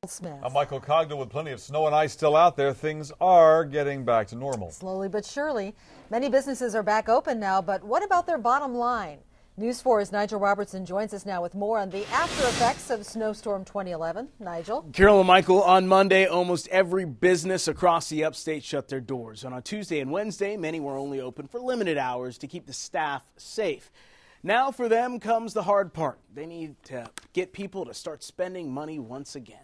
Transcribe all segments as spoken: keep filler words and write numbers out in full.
Smith. I'm Michael Cogdell. With plenty of snow and ice still out there, things are getting back to normal. Slowly but surely. Many businesses are back open now, but what about their bottom line? News four's Nigel Robertson joins us now with more on the after effects of Snowstorm twenty eleven. Nigel? Carol and Michael, on Monday, almost every business across the upstate shut their doors. And on Tuesday and Wednesday, many were only open for limited hours to keep the staff safe. Now for them comes the hard part. They need to get people to start spending money once again.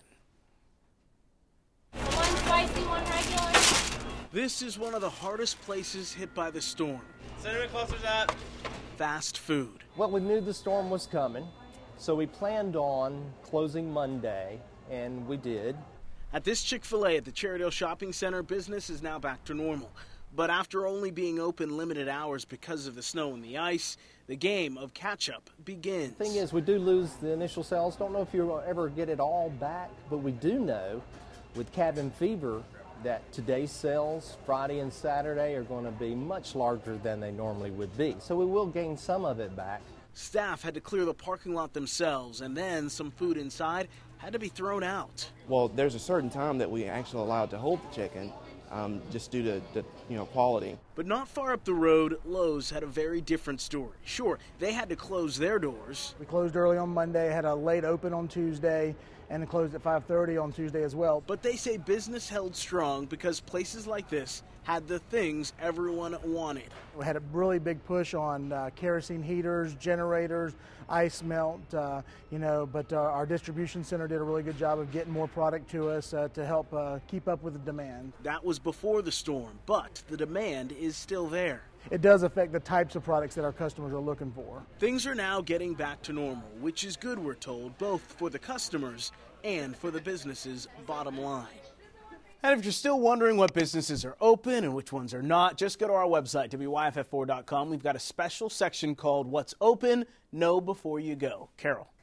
One spicy, one regular. This is one of the hardest places hit by the storm. Senator closer to that. Fast food. Well, we knew the storm was coming, so we planned on closing Monday, and we did. At this Chick-fil-A at the Cherrydale Shopping Center, business is now back to normal. But after only being open limited hours because of the snow and the ice, the game of catch-up begins. The thing is, we do lose the initial sales. Don't know if you'll ever get it all back, but we do know with cabin fever that today's sales, Friday and Saturday, are going to be much larger than they normally would be. So we will gain some of it back. Staff had to clear the parking lot themselves, and then some food inside had to be thrown out. Well, there's a certain time that we actually allowed to hold the chicken, um, just due to, to, you know, quality. But not far up the road, Lowe's had a very different story. Sure, they had to close their doors. We closed early on Monday, had a late open on Tuesday, and closed at five thirty on Tuesday as well. But they say business held strong because places like this had the things everyone wanted. We had a really big push on uh, kerosene heaters, generators, ice melt, uh, you know, but uh, our distribution center did a really good job of getting more product to us uh, to help uh, keep up with the demand. That was before the storm, but the demand is still there. It does affect the types of products that our customers are looking for. Things are now getting back to normal, which is good, we're told, both for the customers and for the business's bottom line. And if you're still wondering what businesses are open and which ones are not, just go to our website, W Y F F four dot com. We've got a special section called What's Open, Know Before You Go. Carol.